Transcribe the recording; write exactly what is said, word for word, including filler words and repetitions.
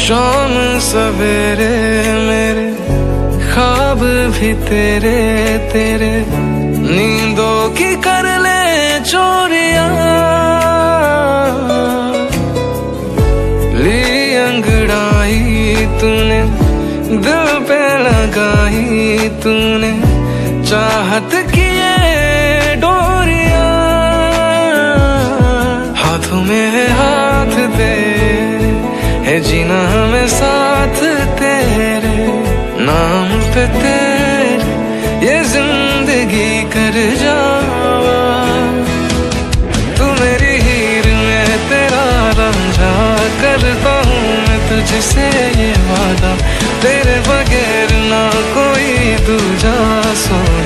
शाम सवेरे मेरे ख्वाब भी तेरे तेरे, नींदों की कर ले चोरियां, ली अंगड़ाई तूने दिल पे लगाई तूने, चाहत की ये डोरियां, हाथों में है हाथ तेरे, है जीना हमें साथ तेरे, नाम पे तेरे ये जिंदगी कर जावा। तू मेरी हीर में तेरा रांझा, करता हूँ मैं तुझसे ये वादा, तेरे बगैर ना कोई दूजा सोना।